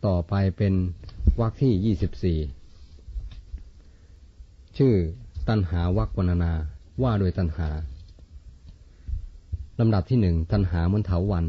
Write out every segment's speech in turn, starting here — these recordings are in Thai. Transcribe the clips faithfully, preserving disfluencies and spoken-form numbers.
ต่อไปเป็นวรรคที่ยี่สิบสี่ชื่อตัณหาวรรควรรณนาว่าโดยตัณหาลำดับที่หนึ่งตัณหาเหมือนเถาวัลย์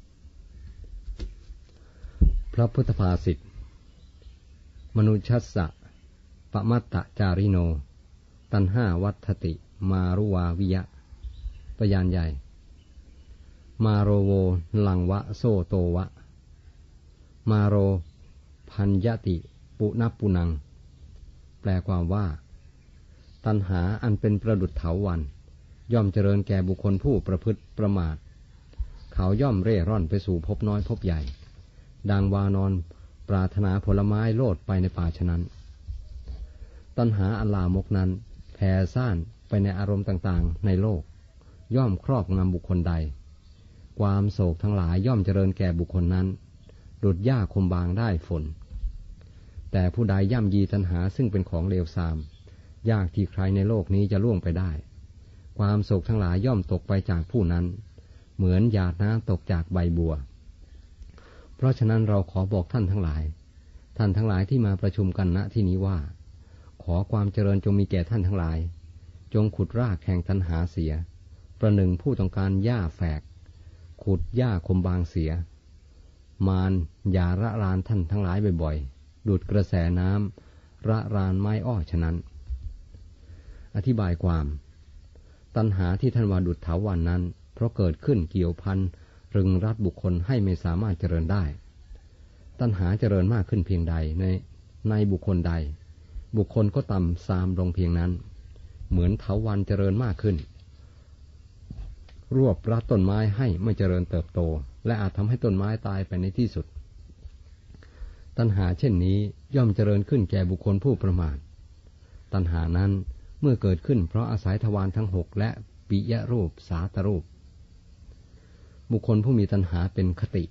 พระพุทธภาษิตมนุชัสสะปมัตตจาริโนตัณห้าวัฏติมารุวาวิยะพยานใหญ่มาโรโวลังวะโซโตวะมาโรพัญญติปุณปุนังแปลความว่าตัณหาอันเป็นประดุจเถาวัลย์ย่อมเจริญแก่บุคคลผู้ประพฤติประมาทเขาย่อมเร่ร่อนไปสู่ภพน้อยภพใหญ่ดังวานอนปรารถนาผลไม้โลดไปในป่าฉะนั้นตัณหาอันลามกนั้นแผ่ซ่านไปในอารมณ์ต่างๆในโลกย่อมครอบงำบุคคลใดความโศกทั้งหลายย่อมเจริญแก่บุคคลนั้นดุจหญ้าคมบางได้ฝนแต่ผู้ใดย่ำยีตัณหาซึ่งเป็นของเลวทรามยากที่ใครในโลกนี้จะล่วงไปได้ความโศกทั้งหลายย่อมตกไปจากผู้นั้นเหมือนหยาดน้ำตกจากใบบัวเพราะฉะนั้นเราขอบอกท่านทั้งหลายท่านทั้งหลายที่มาประชุมกันณที่นี้ว่าขอความเจริญจงมีแก่ท่านทั้งหลายจงขุดรากแห่งตัณหาเสียประหนึ่งผู้ต้องการหญ้าแฝกขุดหญ้าคมบางเสียมารอย่าระรานท่านทั้งหลายบ่อยๆดูดกระแสน้ำระรานไม้อ้อฉะนั้นอธิบายความตัณหาที่ท่านว่าดุจเถาวัลย์นั้นเพราะเกิดขึ้นเกี่ยวพันรึงรัดบุคคลให้ไม่สามารถเจริญได้ตัณหาเจริญมากขึ้นเพียงใดในในบุคคลใดบุคคลก็ต่ำทรามลงเพียงนั้นเหมือนเถาวัลย์เจริญมากขึ้นรวบรัดต้นไม้ให้ไม่เจริญเติบโตและอาจทำให้ต้นไม้ตายไปในที่สุดตัณหาเช่นนี้ย่อมเจริญขึ้นแก่บุคคลผู้ประมาทตัณหานั้นเมื่อเกิดขึ้นเพราะอาศัยทวารทั้งหกและปิยรูปสาตรูปบุคคลผู้มีตัณหาเป็นคติ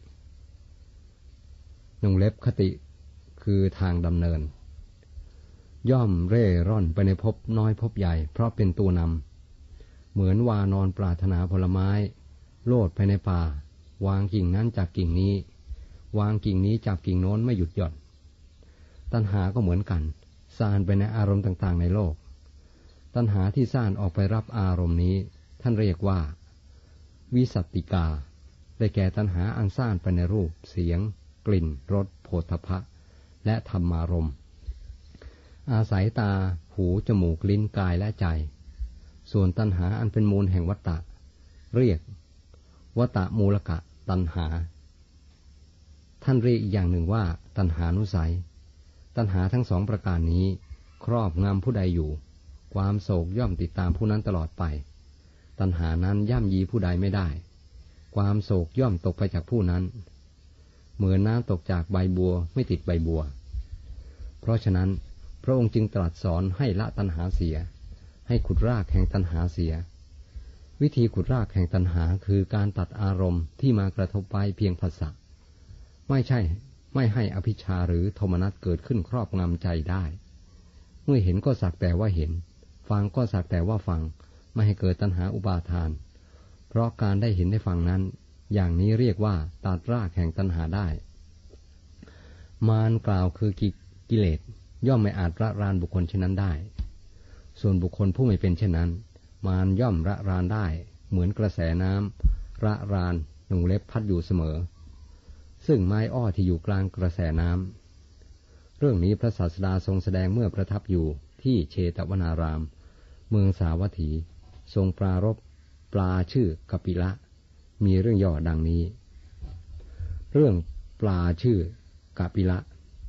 วงเล็บคติคือทางดำเนินย่อมเร่ร่อนไปในภพน้อยภพใหญ่เพราะเป็นตัวนำเหมือนวานอนปรารถนาผลไม้โลดไปในป่าวางกิ่งนั้นจับกิ่งนี้วางกิ่งนี้จับกิ่งโน้นไม่หยุดหย่อนตัณหาก็เหมือนกันซ่านไปในอารมณ์ต่างๆในโลกตัณหาที่ซ่านออกไปรับอารมณ์นี้ท่านเรียกว่าวิสัตติกาได้แก่ตัณหาอันซ่านไปในรูปเสียงกลิ่นรสโผฏฐัพพะและธรรมารมณ์อาศัยตาหูจมูกลิ้นกายและใจส่วนตัณหาอันเป็นมูลแห่งวัฏฏะเรียกวัฏฏะมูลกะตัณหาท่านเรียกอีกอย่างหนึ่งว่าตัณหานุสัยตัณหาทั้งสองประการนี้ครอบงำผู้ใดอยู่ความโศกย่อมติดตามผู้นั้นตลอดไปตัณหานั้นย่ำยีผู้ใดไม่ได้ความโศกย่อมตกไปจากผู้นั้นเหมือนน้ำตกจากใบบัวไม่ติดใบบัวเพราะฉะนั้นพระองค์จึงตรัสสอนให้ละตัณหาเสียให้ขุดรากแห่งตัณหาเสียวิธีขุดรากแห่งตัณหาคือการตัดอารมณ์ที่มากระทบไปเพียงผัสสะไม่ใช่ไม่ให้อภิชฌาหรือโทมนัสเกิดขึ้นครอบงำใจได้เมื่อเห็นก็สักแต่ว่าเห็นฟังก็สักแต่ว่าฟังไม่ให้เกิดตัณหาอุปาทานเพราะการได้เห็นได้ฟังนั้นอย่างนี้เรียกว่าตัดรากแห่งตัณหาได้มารกล่าวคือกิเลสย่อมไม่อาจระรานบุคคลเช่นนั้นได้ส่วนบุคคลผู้ไม่เป็นเช่นนั้นมารย่อมระรานได้เหมือนกระแสน้ำระรานวงเล็บพัดอยู่เสมอซึ่งไม้อ้อที่อยู่กลางกระแสน้ำเรื่องนี้พระศาสดาทรงแสดงเมื่อประทับอยู่ที่เชตวนารามเมืองสาวัตถีทรงปรารภปลาชื่อกปิละมีเรื่องย่อดังนี้เรื่องปลาชื่อกปิละ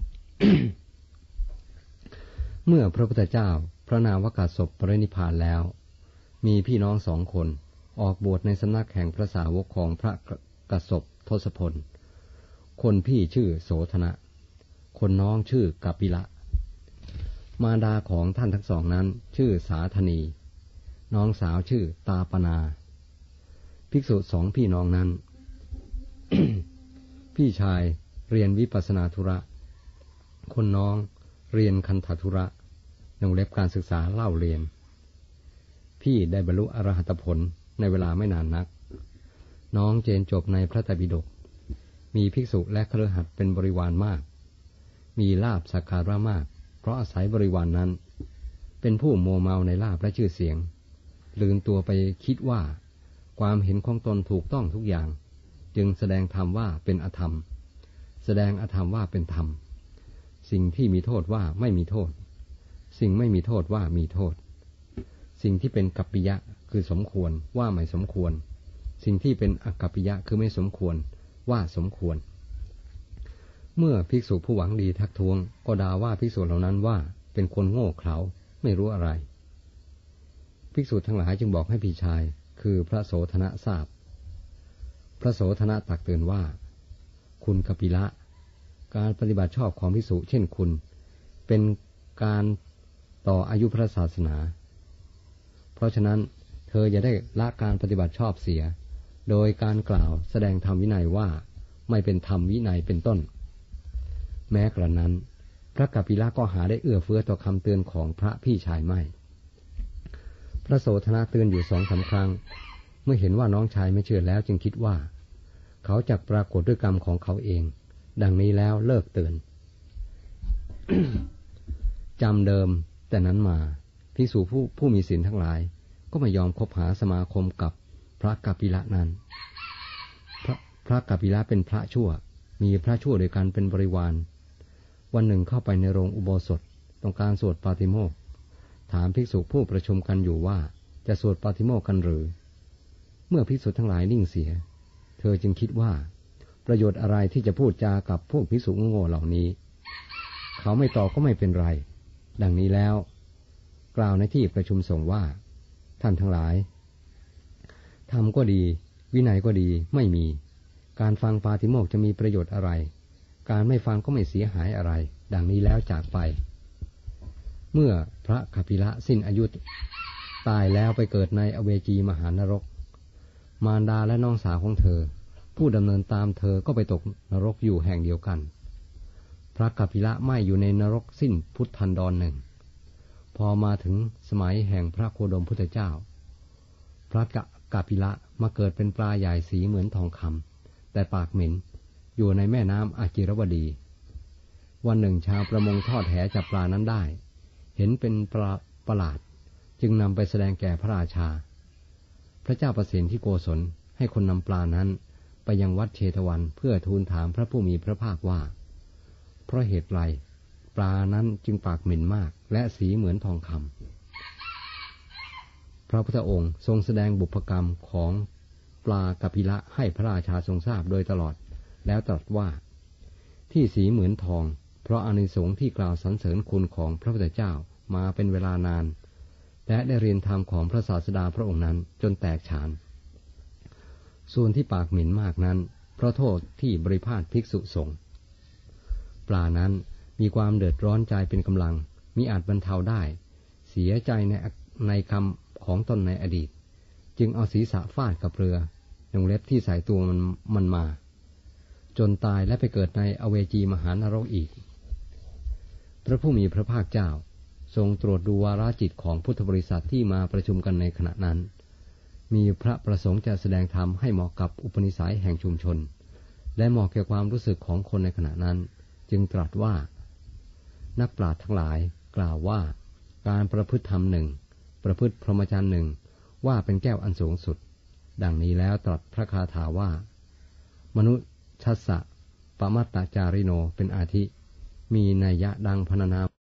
เมื่อพระพุทธเจ้าพระนามวกาสปปรินิพพานแล้วมีพี่น้องสองคนออกบวชในสำนักแห่งพระสาวกของพระกัสสปทศพลคนพี่ชื่อโสธนะคนน้องชื่อกปิละมารดาของท่านทั้งสองนั้นชื่อสาธนีน้องสาวชื่อตาปนาภิกษุสองพี่น้องนั้น พี่ชายเรียนวิปัสสนาธุระคนน้องเรียนคันธธุระวงเล็บการศึกษาเล่าเรียนพี่ได้บรรลุอรหัตผลในเวลาไม่นานนักน้องเจนจบในพระไตรปิฎกมีภิกษุและคฤหัสถ์เป็นบริวารมากมีลาภสักการะมากเพราะอาศัยบริวาร น, นั้นเป็นผู้มัวเมาในลาภและชื่อเสียงลืมตัวไปคิดว่าความเห็นของตนถูกต้องทุกอย่างจึงแสดงธรรมว่าเป็นอธรรมแสดงอธรรมว่าเป็นธรรมสิ่งที่มีโทษว่าไม่มีโทษสิ่งไม่มีโทษว่ามีโทษสิ่งที่เป็นกัปปิยะคือสมควรว่าไม่สมควรสิ่งที่เป็นอกัปปิยะคือไม่สมควรว่าสมควรเมื่อภิกษุผู้หวังดีทักท้วงก็ด่าว่าภิกษุเหล่านั้นว่าเป็นคนโง่เขลาไม่รู้อะไรภิกษุทั้งหลายจึงบอกให้พี่ชายคือพระโสธนะทราบพระโสธนะตักเตือนว่าคุณกัปปิละการปฏิบัติชอบของภิกษุเช่นคุณเป็นการต่ออายุพระศาสนาเพราะฉะนั้นเธออย่าได้ละการปฏิบัติชอบเสียโดยการกล่าวแสดงธรรมวินัยว่าไม่เป็นธรรมวินัยเป็นต้นแม้กระนั้นพระกัปปิละก็หาได้เอื้อเฟื้อต่อคำเตือนของพระพี่ชายไม่พระโสธนะเตือนอยู่สองสามครั้งเมื่อเห็นว่าน้องชายไม่เชื่อแล้วจึงคิดว่าเขาจักปรากฏด้วยกรรมของเขาเองดังนี้แล้วเลิกเตือน จำเดิมแต่นั้นมาภิกษุผู้ผู้มีศีลทั้งหลายก็ไม่ยอมคบหาสมาคมกับพระกัปปิละนั้นพระพระกัปปิละเป็นพระชั่วมีพระชั่วโดยการเป็นบริวารวันหนึ่งเข้าไปในโรงอุโบสถต้องการสวดปาติโมกข์ถามภิกษุผู้ประชุมกันอยู่ว่าจะสวดปาติโมกข์กันหรือเมื่อภิกษุทั้งหลายนิ่งเสียเธอจึงคิดว่าประโยชน์อะไรที่จะพูดจากับพวกภิกษุโง่เหล่านี้เขาไม่ตอบก็ไม่เป็นไรดังนี้แล้วกล่าวในที่ประชุมสงฆ์ว่าท่านทั้งหลายธรรมก็ดีวินัยก็ดีไม่มีการฟังปาติโมกข์จะมีประโยชน์อะไรการไม่ฟังก็ไม่เสียหายอะไรดังนี้แล้วจากไปเมื่อพระกัปปิละสิ้นอายุตายแล้วไปเกิดในอเวจีมหานรกมารดาและน้องสาวของเธอผู้ดำเนินตามเธอก็ไปตกนรกอยู่แห่งเดียวกันพระกัปปิละไม่อยู่ในนรกสิ้นพุทธันดรหนึ่งพอมาถึงสมัยแห่งพระโคดมพุทธเจ้าพระกัปปิละมาเกิดเป็นปลาใหญ่สีเหมือนทองคำแต่ปากเหม็นอยู่ในแม่น้ำอาจิรวดีวันหนึ่งชาวประมงทอดแหจับปลานั้นได้เห็นเป็นปลาประหลาดจึงนำไปแสดงแก่พระราชาพระเจ้าประสิทธิโกศลให้คนนำปลานั้นไปยังวัดเชตวันเพื่อทูลถามพระผู้มีพระภาคว่าเพราะเหตุไรปลานั้นจึงปากเหม็นมากและสีเหมือนทองคำพระพุทธองค์ทรงแสดงบุพกรรมของปลากัปปิละให้พระราชาทรงทราบโดยตลอดแล้วตรัสว่าที่สีเหมือนทองเพราะอานิสงส์ที่กล่าวสรรเสริญคุณของพระพุทธเจ้ามาเป็นเวลานานและได้เรียนธรรมของพระศาสดาพระองค์นั้นจนแตกฉานส่วนที่ปากเหม็นมากนั้นเพราะโทษที่บริพาทภิกษุสงฆ์ปลานั้นมีความเดือดร้อนใจเป็นกำลังมิอาจบรรเทาได้เสียใจในในกรรมของตนในอดีตจึงเอาศีรษะฟาดกับเรือวงเล็บที่ใส่ตัวมันมันมาจนตายและไปเกิดในอเวจีมหานรกอีกพระผู้มีพระภาคเจ้าทรงตรวจดูวาระจิตของพุทธบริษัทที่มาประชุมกันในขณะนั้นมีพระประสงค์จะแสดงธรรมให้เหมาะกับอุปนิสัยแห่งชุมชนและเหมาะแก่ความรู้สึกของคนในขณะนั้นจึงตรัสว่านักปราชญ์ทั้งหลายกล่าวว่าการประพฤติธรรมหนึ่งประพฤติพรหมจรรย์หนึ่งว่าเป็นแก้วอันสูงสุดดังนี้แล้วตรัสพระคาถาว่ามนุชัสสะปมัตตจาริโนเป็นอาทิมีนัยยะดังพรรณนา